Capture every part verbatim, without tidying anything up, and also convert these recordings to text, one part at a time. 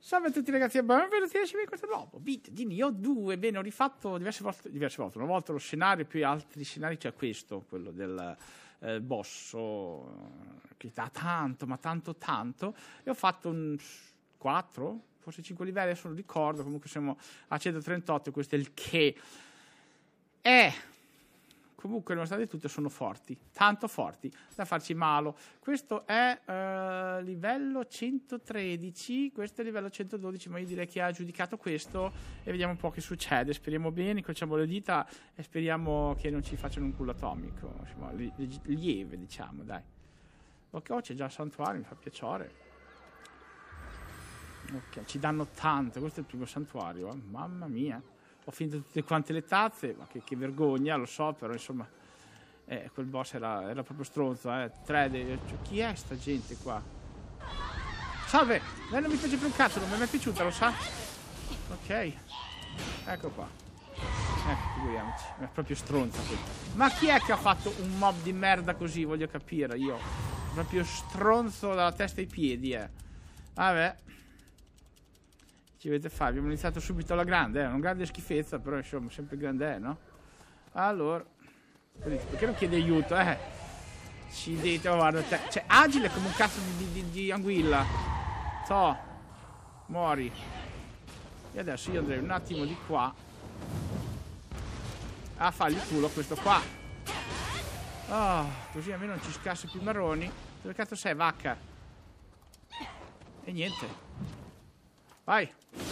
Salve a tutti ragazzi e benvenuti in questo nuovo video di Nioh due. Bene, ho rifatto diverse volte, diverse volte, una volta lo scenario, poi altri scenari, c'è questo, quello del eh, bosso, che dà tanto, ma tanto tanto, e ho fatto un quattro, forse cinque livelli, adesso non ricordo, comunque siamo a centotrentotto, questo è il che è. Comunque, nonostante tutto, sono forti, tanto forti da farci malo. Questo è uh, livello centotredici, questo è livello centododici, ma io direi che ha giudicato questo e vediamo un po' che succede. Speriamo bene, incrociamo le dita e speriamo che non ci facciano un culo atomico, insomma, li, li, lieve, diciamo, dai. Ok, oh, c'è già il santuario, mi fa piacere. Ok, ci danno tanto, questo è il primo santuario, eh? Mamma mia. Ho finito tutte quante le tazze, ma che, che vergogna, lo so, però insomma, eh, quel boss era, era proprio stronzo, eh. Tre de... cioè, chi è sta gente qua? Salve! Lei non mi piace più un cazzo, non mi è mai piaciuta, lo sa? Ok. Ecco qua. Ecco, figuriamoci. È proprio stronzo qui. Ma chi è che ha fatto un mob di merda così, voglio capire, io. Proprio stronzo dalla testa ai piedi, eh. Vabbè. Ci vedete fare, abbiamo iniziato subito alla grande, eh? Una grande schifezza, però insomma sempre grande è, no? Allora, perché non chiede aiuto, eh? Ci dite, oh, guarda te, cioè agile come un cazzo di, di, di anguilla. To, muori. E adesso io andrei un attimo di qua a fargli il culo a questo qua. Oh, così almeno non ci scassi più i marroni. Dove cazzo sei, vacca? E niente. Vai.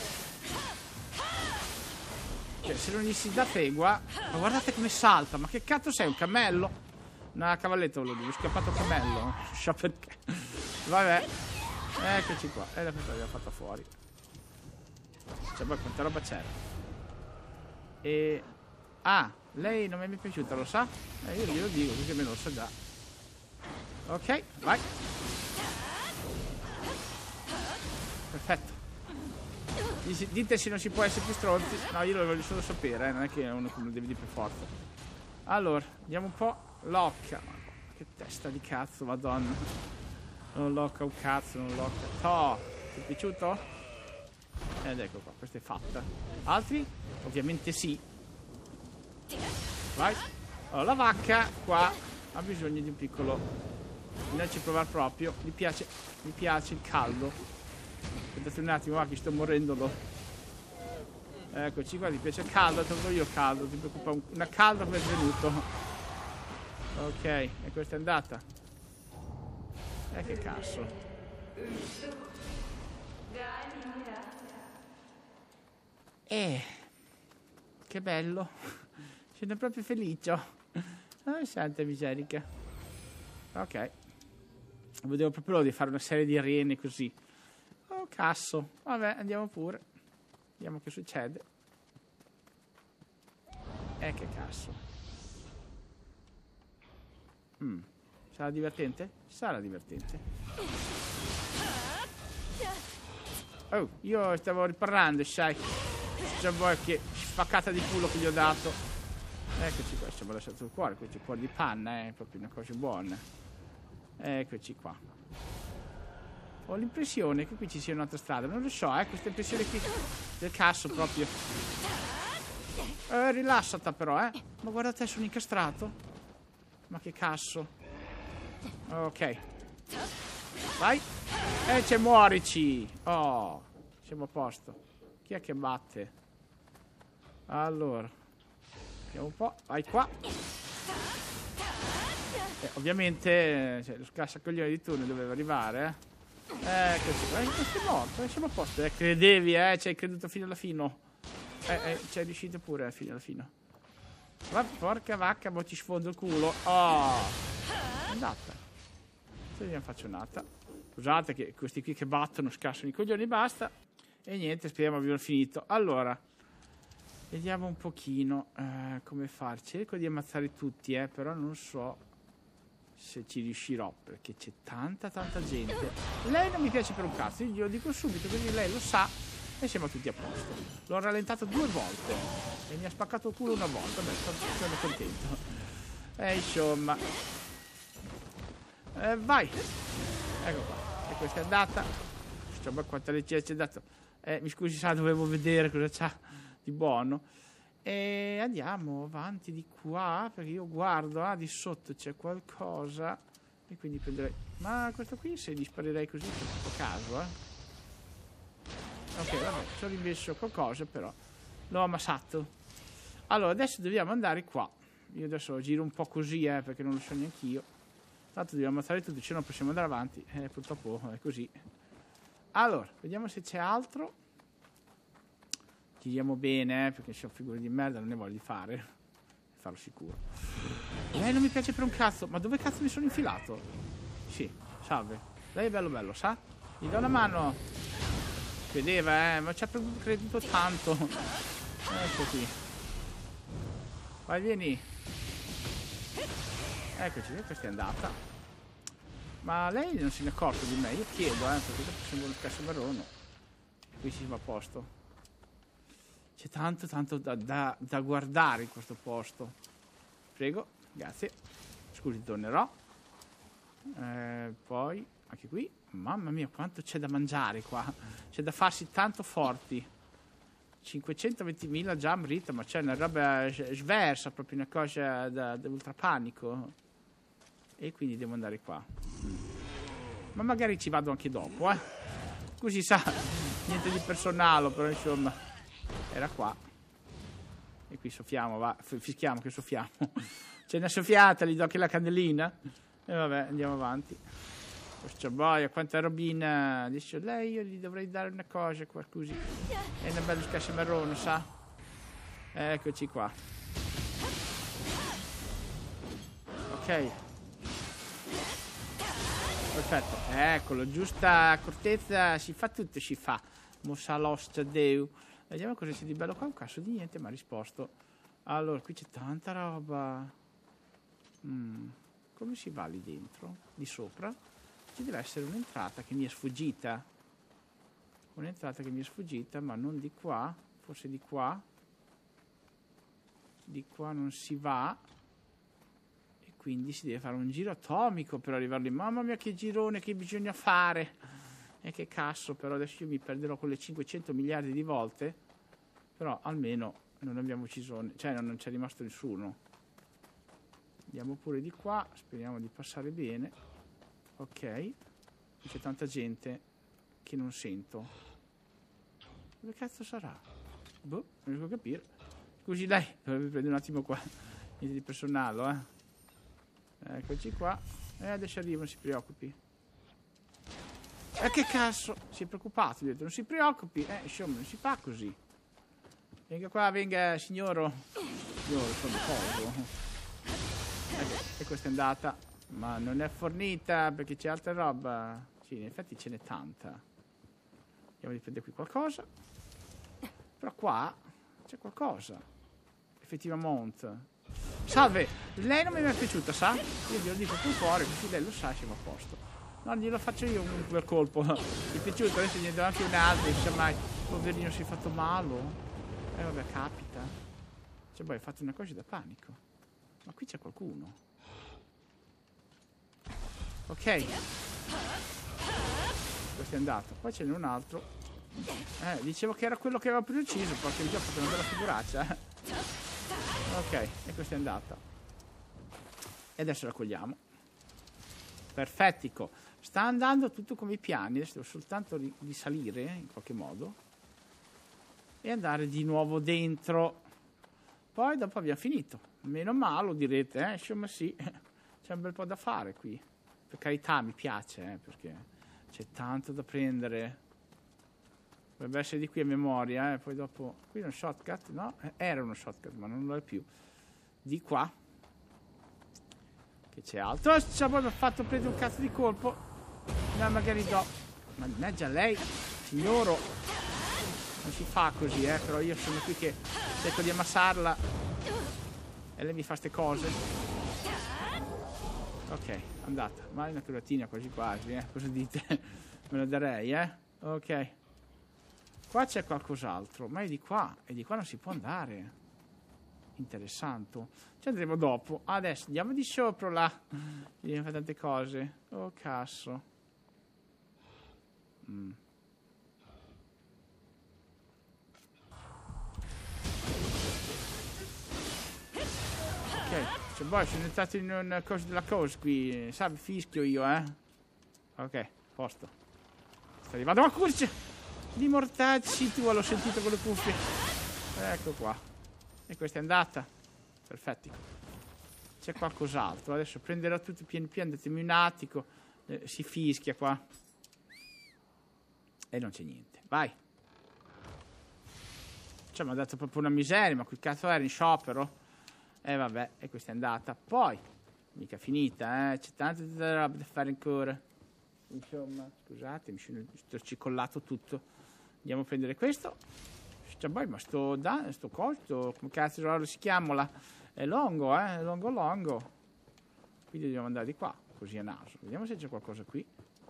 Cioè, se non gli si dà tegua. Ma guardate come salta. Ma che cazzo sei, un cammello? No, cavalletto volevo dire, è scappato cammello. Non so perché. Vabbè. Eccoci qua. E la questa l'abbiamo fatta fuori. Cioè, poi quanta roba c'era. E... Ah, lei non mi è mai piaciuta, lo sa? Eh, io glielo dico, così almeno lo sa già. Ok, vai. Perfetto. Dite se non si può essere più stronzi. No, io lo voglio solo sapere, eh? Non è che uno come lo deve dire per forza. Allora, vediamo un po'. Locca. Che testa di cazzo, madonna. Non locca un cazzo, non locca. To, ti è piaciuto? Ed ecco qua, questa è fatta. Altri? Ovviamente sì. Vai. Allora, la vacca qua ha bisogno di un piccolo. Non ci provare proprio. Mi piace, mi piace il caldo. Aspettate un attimo, va, che sto morendo. Eccoci qua, ti piace il caldo, tolgo io il caldo, ti preoccupa, una calda come è venuto. Ok, e questa è andata. Eh, che cazzo. Eh, che bello. Sono proprio felice. Oh, santa miserica. Ok. Vedevo proprio di fare una serie di arene così. Oh, cazzo. Vabbè, andiamo pure. Vediamo che succede. Eh, che cazzo. Mm. Sarà divertente? Sarà divertente. Oh, io stavo riparando, sai. Già vuoi che spaccata di culo che gli ho dato. Eccoci qua, ci abbiamo lasciato il cuore. Qui c'è il cuore di panna, eh. Proprio una cosa buona. Eccoci qua. Ho l'impressione che qui ci sia un'altra strada. Non lo so, eh, questa impressione qui del cazzo proprio. Eh, rilassata però, eh. Ma guardate, sono incastrato. Ma che cazzo. Ok. Vai. E c'è, muorici. Oh, siamo a posto. Chi è che batte? Allora. Vediamo un po'. Vai qua. Eh, ovviamente, cioè, lo scassacoglione di turno doveva arrivare, eh. Eccoci, eh, questo è morto, eh, siamo a posto, eh, credevi, eh, ci hai creduto fino alla fine. Eh, eh, ci hai riuscito pure alla fine, alla fine. Ma porca vacca, ma ti sfondo il culo. Oh, è andata. Se ne faccio un'altra. Scusate che questi qui che battono scassano i coglioni, basta. E niente, speriamo abbiano finito. Allora, vediamo un pochino eh, come fare. Cerco di ammazzare tutti, eh, però non so se ci riuscirò, perché c'è tanta tanta gente. Lei non mi piace per un cazzo, io glielo dico subito, così lei lo sa e siamo tutti a posto. L'ho rallentato due volte e mi ha spaccato il culo una volta. Beh, sono contento. E insomma, eh, vai. Ecco qua, e questa è andata. porca, ma quanta legge c'è dato. Eh, mi scusi, sa, dovevo vedere cosa c'ha di buono. E andiamo avanti di qua, perché io guardo, ah, di sotto c'è qualcosa, e quindi prenderei... Ma questo qui, se disparerei così, c'è tutto caso, eh. Ok, vabbè, ci ho rimesso qualcosa, però l'ho ammassato. Allora, adesso dobbiamo andare qua. Io adesso giro un po' così, eh, perché non lo so neanche io. Tanto dobbiamo ammazzare tutto, se no possiamo andare avanti. Eh, purtroppo è così. Allora, vediamo se c'è altro. Giriamo bene, eh, perché se ho figure di merda non ne voglio fare. Farlo sicuro. Lei non mi piace per un cazzo. Ma dove cazzo mi sono infilato? Sì, salve. Lei è bello bello, sa? Gli do una mano. Vedeva, eh, ma ci ha creduto tanto. Ecco qui. Vai, vieni. Eccoci, questa è andata. Ma lei non se ne è accorto di me? Io chiedo, eh, perché dopo sembra uno scassamarrone. Qui si va a posto. C'è tanto, tanto da, da, da guardare in questo posto. Prego, grazie. Scusi, tornerò. Eh, poi, anche qui. Mamma mia, quanto c'è da mangiare qua. C'è da farsi tanto forti. cinquecentoventimila già amrita, ma c'è una roba sversa, proprio una cosa da, da ultrapanico. E quindi devo andare qua. Ma magari ci vado anche dopo, eh. Così sa, niente di personale, però insomma, era qua. E qui soffiamo, va, fischiamo che soffiamo. C'è una soffiata, gli do anche la candelina. E vabbè, andiamo avanti. Questa boia, quanta robina. Adesso lei io gli dovrei dare una cosa qua, così. È una bella scassamarrone, sa? Eccoci qua. Ok. Perfetto. Eccolo, giusta accortezza, si fa tutto, si fa. Mossa l'ostia Deu. Vediamo cosa c'è di bello qua. Un cazzo di niente, ma ha risposto. Allora, qui c'è tanta roba. Mm. Come si va lì dentro? Di sopra? Ci deve essere un'entrata che mi è sfuggita. Un'entrata che mi è sfuggita, ma non di qua. Forse di qua. Di qua non si va. E quindi si deve fare un giro atomico per arrivare lì. Mamma mia che girone che bisogna fare. E che cazzo, però adesso io mi perderò quelle cinquecento miliardi di volte. Però almeno non abbiamo ucciso, cioè non c'è rimasto nessuno. Andiamo pure di qua, speriamo di passare bene. Ok, c'è tanta gente che non sento. Dove cazzo sarà? Boh, non riesco a capire. Scusi lei, dovrebbe prendere un attimo qua. Niente di personale, eh. Eccoci qua. E eh, adesso arrivo, non si preoccupi. E eh, che cazzo? Si è preoccupato, ho detto, non si preoccupi. Eh, insomma, non si fa così. Venga qua, venga, signoro. Signoro, sono poco. E questa è andata, ma non è fornita perché c'è altra roba. Sì, in effetti ce n'è tanta. Andiamo a prendere qui qualcosa. Però qua c'è qualcosa. Effettivamente. Salve, lei non mi è mai piaciuta, sa? Io glielo dico con cuore, così lei lo sa, siamo a posto. No, glielo faccio io un bel colpo. Mi è piaciuto, adesso gli do anche un altro, non sa mai. Poverino si è fatto male. Eh vabbè, capita. Cioè, poi hai fatto una cosa da panico. Ma qui c'è qualcuno. Ok. Questo è andato. Poi ce n'è un altro. Eh, dicevo che era quello che aveva più ucciso, perché il gioco ha fatto una bella figuraccia. Ok, e questa è andata. E adesso la cogliamo. Perfettico. Sta andando tutto come i piani. Adesso devo soltanto risalire in qualche modo. E andare di nuovo dentro. Poi dopo abbiamo finito. Meno male, direte, eh? Insomma sì, c'è un bel po' da fare qui. Per carità, mi piace, eh, perché c'è tanto da prendere. Dovrebbe essere di qui a memoria, eh? Poi dopo... Qui è uno shortcut, no? Era uno shortcut, ma non lo è più. Di qua. Che c'è altro. Oh, ci ha fatto prendere un cazzo di colpo. No, magari do. Mannaggia lei, signoro. Non si fa così, eh, però io sono qui che cerco di ammassarla e lei mi fa ste cose. Ok, andata. Ma è una curatina quasi quasi, eh. Cosa dite? Me la darei, eh. Ok. Qua c'è qualcos'altro, ma è di qua. E di qua non si può andare. Interessante. Ci andremo dopo. Adesso andiamo di sopra là. Bisogna fare tante cose. Oh cazzo. Mm. Cioè, boh, sono entrato in un coso della cosa qui. Sai, fischio io, eh. Ok, posto. Sta arrivando una curcia di mortacci. Tu l'ho sentito con le cuffie. Ecco qua. E questa è andata. Perfetti. C'è qualcos'altro. Adesso prenderò tutto pian piano. Datemi un attico. Eh, si fischia qua. E non c'è niente. Vai. Cioè, mi ha dato proprio una miseria. Ma qui cazzo era in sciopero? E eh, vabbè, e questa è andata. Poi, mica finita, eh. C'è tanta roba da fare ancora. Insomma, scusate, mi sono storcicollato tutto. Andiamo a prendere questo. Cioè, poi, ma sto, da, sto costo, come cazzo si chiama? È longo, eh. È longo longo. Quindi dobbiamo andare di qua, così a naso. Vediamo se c'è qualcosa qui.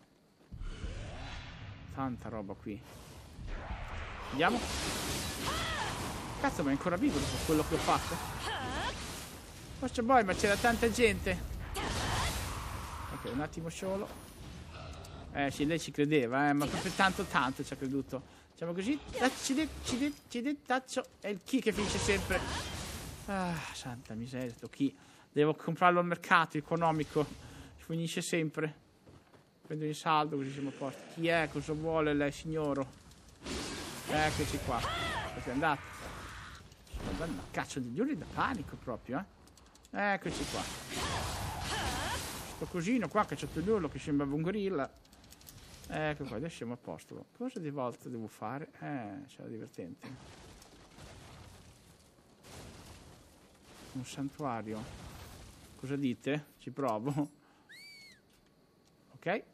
Tanta roba qui. Andiamo. Cazzo, ma è ancora vivo dopo quello che ho fatto? Forse poi, ma c'era tanta gente. Ok, un attimo solo. Eh sì, lei ci credeva, eh, ma proprio tanto tanto ci ha creduto. Facciamo così. Taccio. È il chi che finisce sempre. Ah, santa miseria, sto chi. Devo comprarlo al mercato economico. Finisce sempre. Prendo in saldo così siamo a posto. Chi è? Cosa vuole lei, signoro? Eccoci qua. Questo è andato. Una caccia di giorni da panico proprio, eh. Eccoci qua. Sto cosino qua che c'è tutto l'urlo che sembrava un gorilla. Ecco qua, adesso siamo a posto. Cosa di volta devo fare? Eh, sarà divertente. Un santuario. Cosa dite? Ci provo. Ok.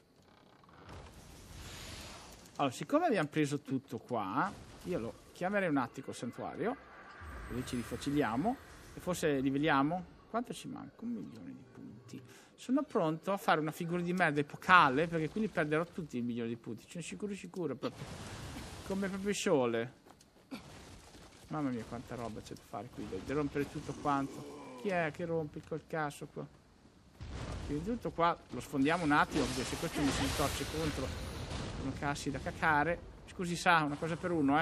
Allora, siccome abbiamo preso tutto qua, io lo chiamerei un attico santuario. Così ci rifaciliamo. E forse livelliamo? Quanto ci manca? Un milione di punti. Sono pronto a fare una figura di merda epocale, perché quindi perderò tutti il milione di punti. Sono sicuro sicuro proprio. Come proprio il sole. Mamma mia quanta roba c'è da fare qui. Devo rompere tutto quanto. Chi è che rompe col cazzo qua? Quindi tutto qua lo sfondiamo un attimo, perché se questo mi si ritorce contro sono cassi da cacare. Scusi sa, una cosa per uno, eh.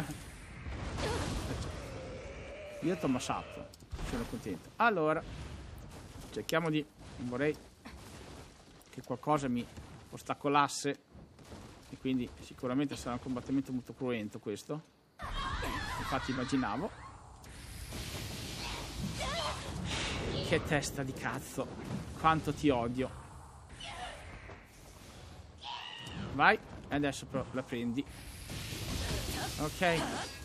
Io t'ho ammazzato. Sono contento. Allora, cerchiamo di... non vorrei che qualcosa mi ostacolasse, e quindi sicuramente sarà un combattimento molto cruento questo. Infatti immaginavo. Che testa di cazzo, quanto ti odio. Vai, e adesso però la prendi. Ok.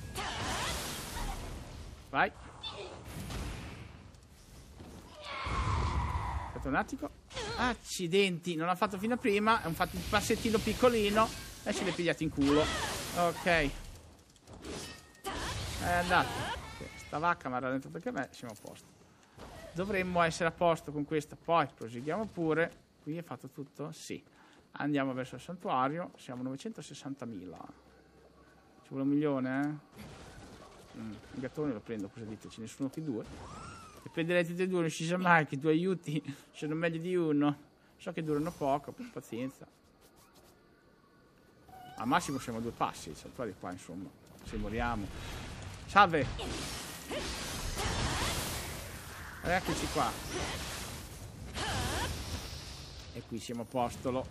Vai. Un attimo. Accidenti, non l'ha fatto fino a prima. È fatto un passettino piccolino e ce l'hai pigliato in culo. Ok. È andato. Sta vacca mi ha rallentato anche a me. Siamo a posto. Dovremmo essere a posto con questa. Poi proseguiamo pure. Qui è fatto tutto? Sì. Andiamo verso il santuario. Siamo a novecentosessantamila. Ci vuole un milione, eh? Mm, il gattone lo prendo, cosa dite? Ce ne sono qui due. E prenderete tutti e due, non si sa mai che due aiuti sono meglio di uno. So che durano poco, pazienza. Al massimo siamo a due passi, il santuario qua, insomma. Se moriamo. Salve! Eccoci qua. E qui siamo a postolo.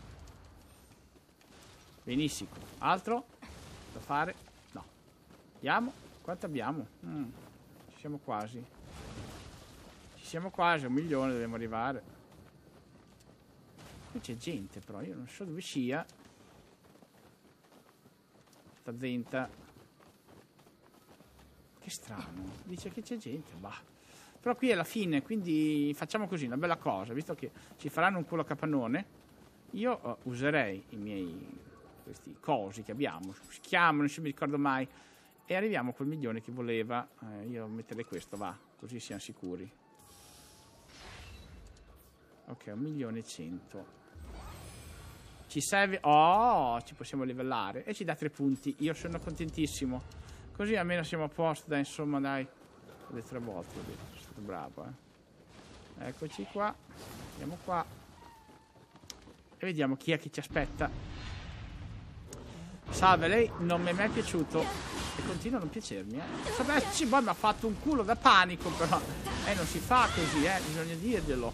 Benissimo. Altro da fare? No. Andiamo? Quanto abbiamo? Mm, ci siamo quasi. Siamo quasi a un milione, dobbiamo arrivare. Qui c'è gente però, io non so dove sia. Sta zenta. Che strano, dice che c'è gente, bah. Però qui è la fine, quindi facciamo così, una bella cosa, visto che ci faranno un culo a capannone, io uh, userei i miei, questi cosi che abbiamo, si chiamano, non mi ricordo mai, e arriviamo a quel milione che voleva. Eh, io metterei questo, va, così siamo sicuri. Ok, un milione e cento. Ci serve... Oh, ci possiamo livellare. E ci dà tre punti. Io sono contentissimo. Così almeno siamo a posto, dai, insomma, dai. Le tre volte, ho detto. Sono stato bravo, eh. Eccoci qua. Andiamo qua. E vediamo chi è che ci aspetta. Salve, lei non mi è mai piaciuto. E continua a non piacermi, eh. Vabbè, sì, poi mi ha fatto un culo da panico, però. Eh, non si fa così, eh. Bisogna dirglielo.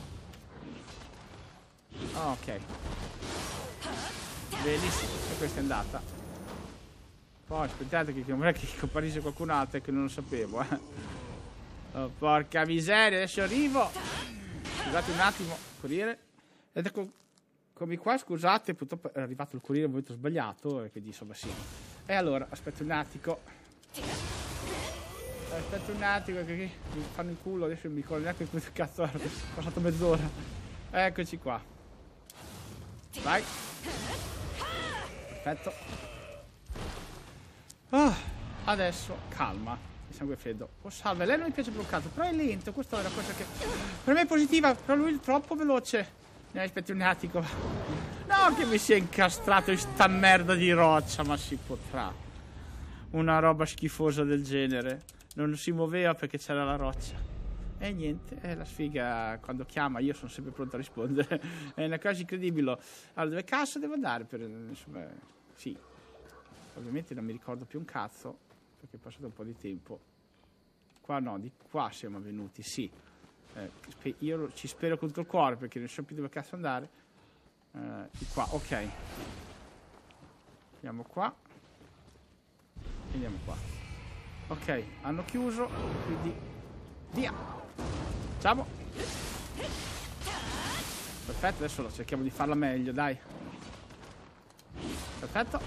Oh, ok. Benissimo. E questa è andata. Poi aspettate che non è che comparisse qualcun altro che non lo sapevo, eh. Oh, porca miseria, adesso arrivo. Scusate un attimo, corriere. Ed ecco, come qua, scusate, purtroppo è arrivato il corriere al momento sbagliato, e quindi insomma sì. E allora, aspetta un attimo. Aspetta un attimo che mi fanno il culo, adesso non mi ricordo neanche come cazzo è passato mezz'ora. Eccoci qua. Vai. Perfetto. Oh, adesso calma. Il sangue freddo. Oh salve, lei non mi piace più un cazzo, però è lento, questa è una cosa che per me è positiva, però lui è troppo veloce. Ne aspetti un attimo. No, che mi sia incastrato in sta merda di roccia, ma si potrà. Una roba schifosa del genere. Non si muoveva perché c'era la roccia. E niente, è la sfiga quando chiama, io sono sempre pronto a rispondere. È una cosa incredibile. Allora, dove cazzo devo andare per... insomma, sì. Ovviamente non mi ricordo più un cazzo, perché è passato un po' di tempo. Qua no, di qua siamo venuti, sì. Eh, io ci spero con tutto il cuore, perché non so più dove cazzo andare. Eh, di qua, ok. Andiamo qua. E andiamo qua. Ok, hanno chiuso, quindi via. Ciao. Perfetto, adesso cerchiamo di farla meglio, dai. Perfetto.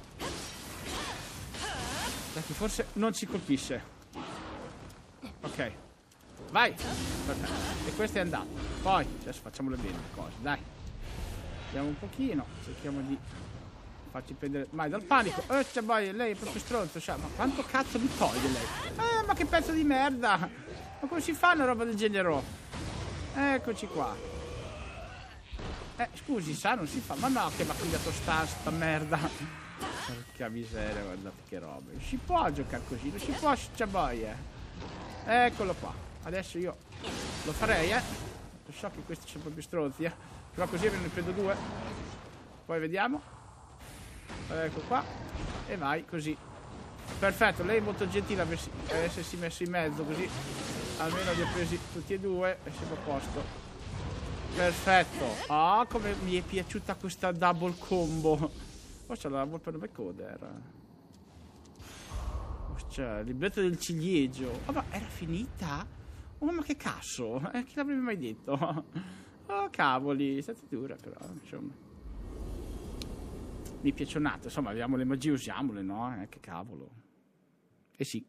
Perché forse non ci colpisce. Ok. Vai. Perfetto. E questo è andato. Poi, adesso facciamole bene le cose, dai. Vediamo un pochino. Cerchiamo di farci prendere mai dal panico. Eh, cioè, boy, lei è proprio stronzo, cioè, ma quanto cazzo mi toglie lei? Eh, ma che pezzo di merda! Ma come si fa una roba del genere? Eccoci qua. Eh, scusi, sa, non si fa. Ma no, che va qui da tostare sta merda. Porca miseria, guardate che roba. Non si può giocare così, non si può, sciaboia. Eccolo qua. Adesso io lo farei, eh. Lo so che questi sono proprio stronzi, eh. Però così me ne prendo due. Poi vediamo. Ecco qua. E vai, così. Perfetto, lei è molto gentile ad essersi messo in mezzo, così almeno li ho presi tutti e due e siamo a posto. Perfetto. Ah, come mi è piaciuta questa double combo. Oh, c'è la volpe nome coder. Oh, c'è il libretto del ciliegio. Oh, ma era finita? Oh, ma che cazzo? Eh, chi l'avrebbe mai detto? Oh, cavoli, è stata dura però, insomma. Mi piace un attimo, insomma, abbiamo le magie, usiamole, no? Eh, che cavolo. Eh sì.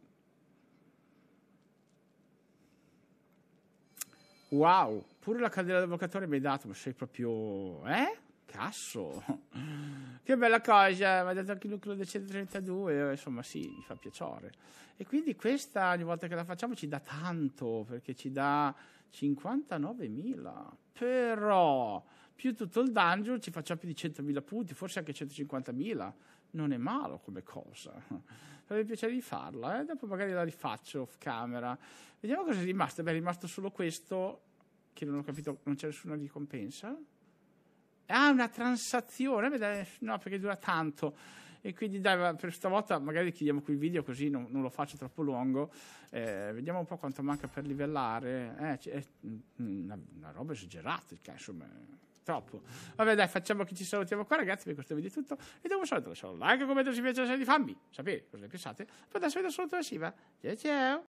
Wow, pure la candela d'avvocatore mi hai dato, ma sei proprio... Eh? Cazzo! Che bella cosa, mi ha dato anche il nucleo del centotrentadue, insomma sì, mi fa piacere. E quindi questa, ogni volta che la facciamo, ci dà tanto, perché ci dà cinquantanovemila. Però, più tutto il dungeon, ci facciamo più di centomila punti, forse anche centocinquantamila. Non è male come cosa. Avrebbe piacere di farla, eh? Dopo magari la rifaccio off camera. Vediamo cosa è rimasto. Beh, è rimasto solo questo, che non ho capito, non c'è nessuna ricompensa. Ah, una transazione, no, perché dura tanto. E quindi dai, per stavolta magari chiudiamo qui il video, così non, non lo faccio troppo lungo. Eh, vediamo un po' quanto manca per livellare. Eh, è una, una roba esagerata, insomma, troppo. Vabbè, dai, facciamo che ci salutiamo qua, ragazzi, per questo video è tutto. Vi do un saluto, lasciate un like, commento se vi piace la serie di Fammi, sapete cosa ne pensate. Poi adesso vi do un saluto da Siva. Ciao ciao!